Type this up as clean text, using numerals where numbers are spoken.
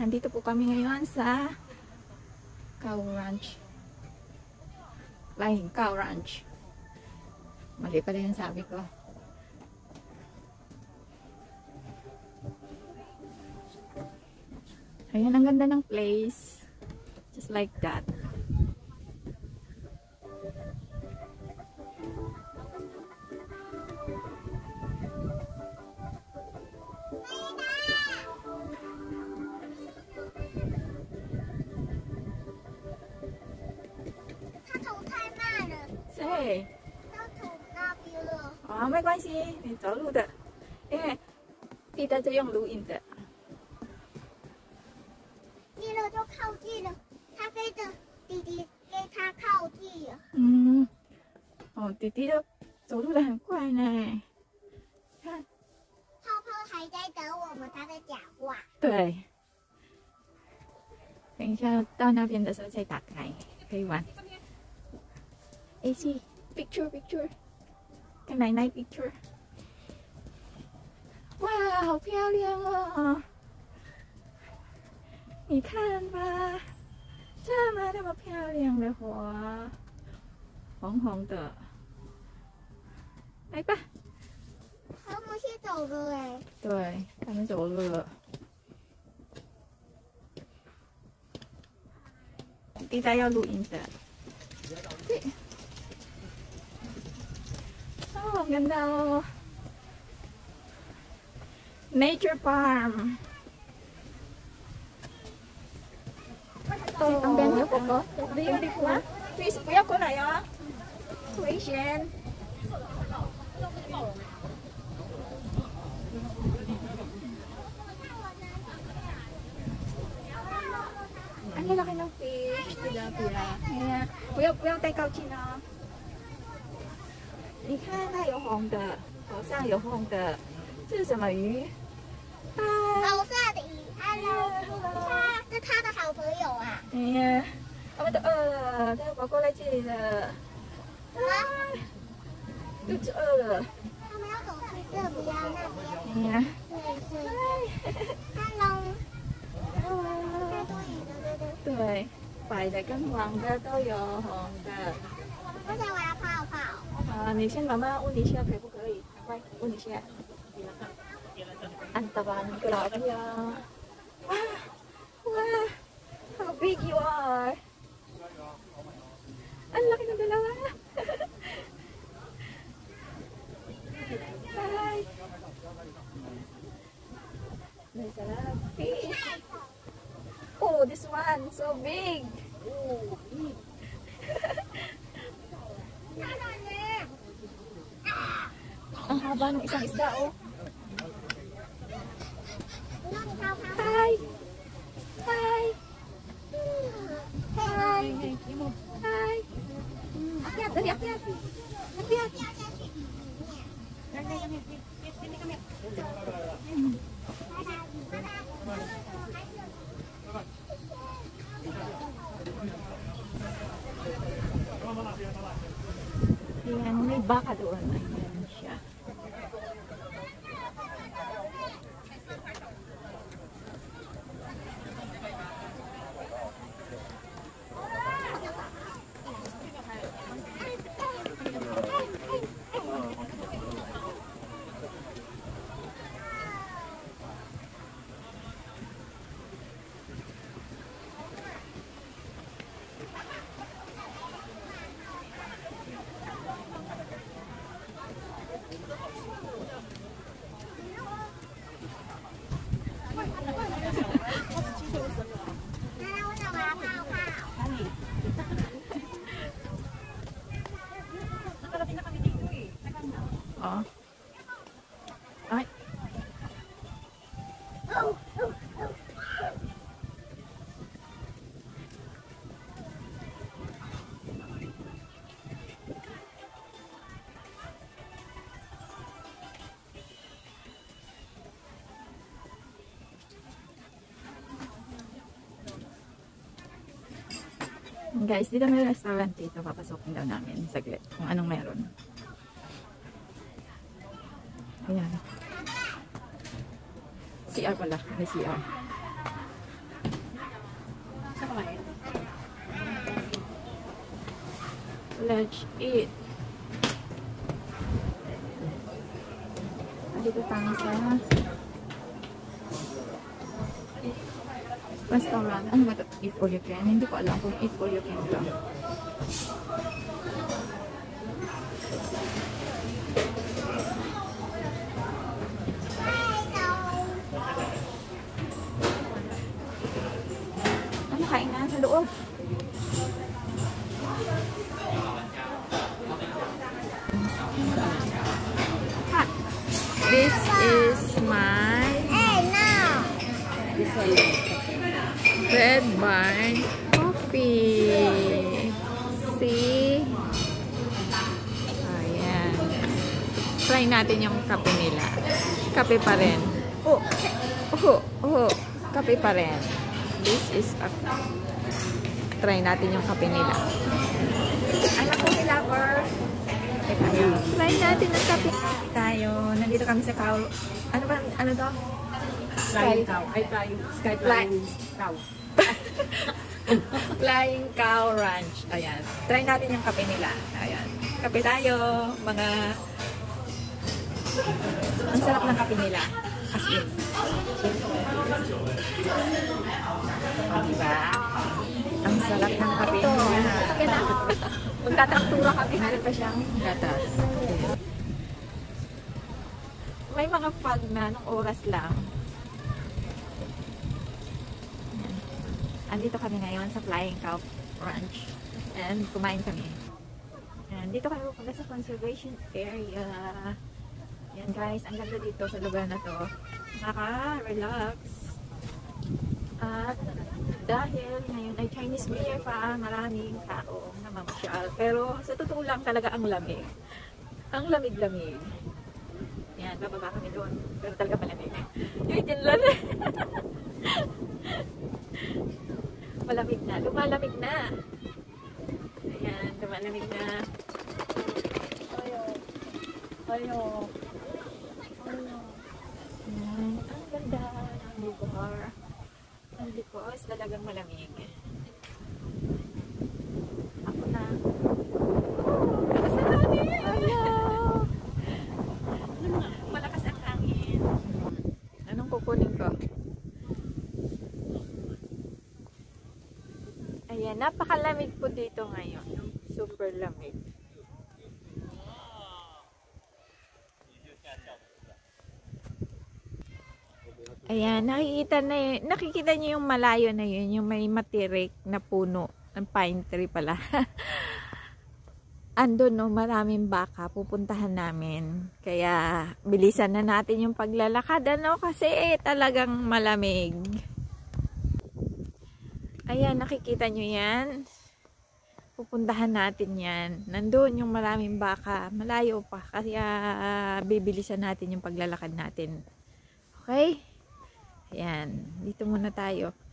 nandito po kami ngayon sa Cow Ranch. Flying Cow Ranch. Mali pala yung sabi ko. Ayan, ang ganda ng place. Just like that. Say. 啊，没关系，你走路的，因为彼得在用录音的。 弟了就靠近了，他背着弟弟跟他靠近了。 嗯，哦，弟弟的走路的很快呢。看， 泡泡还在等我们，他在讲话。 对。等一下到那边的时候再打开，可以玩。AC picture， 看奶奶 picture。哇，好漂亮哦！你看吧，这么漂亮的花，红红的。来吧。 他们先走了哎。 对，他们走了。弟弟要录音的。对。Oh, ang ganda oh. Nature Farm. Ang ganda po ko. Beautiful. Please, kuya ko na yun. Tuition. Ang lalaki ng fish. Tilapia. Ayan. Kuya, tayo couch na. 你看，它有红的，头上有红的，这是什么鱼？ 红色的鱼 ，Hello， 这是他的好朋友啊。 哎呀，他们都饿了，他跑过来这里了，肚子饿了。 他们要走去这边那边。 哎呀， 对，Hello， 太多鱼了，对。 对，白的跟黄的都有，红的。 而且我要泡泡。 啊，你先妈妈问一下可不可以？快问一下。Antaban grabe ya. Wow, how big you are. Ang laki ng dalawa. Hi. There's a lot of fish. Oh, this one so big. Ang haba ng isang isda oh. Hi. Hi. Hi. Hi. Akyat, dari akyat. Akyat. Ayan, may baka doon. Ayan siya. Oh. Ay. Guys, dito may restaurant dito. Papasokin daw namin saglit kung anong meron. Ayan. CR pala. May CR. let's eat. Dito tayo sa restaurant. Ano ba ito? Eat all you can? Hindi ko alam kung eat all you can lang. Ano kain na sa loob? Ha! This is my Red Barn Coffee. See? Ayan. Try natin yung kape nila. Kape pa rin. Kape pa rin. This is a... Try natin yung kape nila. Ano po si lover? Try natin ang kape. Tayo. Nandito kami sa cow. Ano ba? Ano to? Flying cow. Ay, flying cow. Flying Cow Ranch. Ayan. Try natin yung kape nila. Ayan. Kape tayo. Mga... Ang sarap ng kape nila. As in. Diba? Ang sarap ng kape nila. Magtatraktura kami. Meron pa siyang gatas. May mga fog na nung oras lang. Andito kami ngayon sa Flying Cow Ranch and kumain kami. And dito kami pupunta sa conservation area. Yan guys, ang ganda dito sa lugar na to. Nakaka-relax. At dahil ngayon ay Chinese New Year pa, maraming tao na mamasyal. Pero sa totoo lang talaga ang lamig. Ang lamig-lamig. Yan, bababa kami doon. Pero talaga malamig. Yung tinlan. Malamig na. Lumalamig na. Ayan, lumalamig na. Ayo. Ayan, ang ganda ng lugar. Ang because talagang malamig. Ako na. Malakas ang hangin! Ayo! Malakas ang hangin. Anong kukunin ko? Ayan, napakalamig po dito ngayon. Super lamig. Ayan, nakikita niyo yung malayo na yun, yung may matirik na puno, ng pine tree pala. Andun, no, maraming baka, pupuntahan namin. Kaya, bilisan na natin yung paglalakad, ano, kasi talagang malamig. Ayan, nakikita nyo yan. Pupuntahan natin yan. Nandun yung maraming baka. Malayo pa. Kaya bibilisan natin yung paglalakad natin. Okay? Ayan. Dito muna tayo.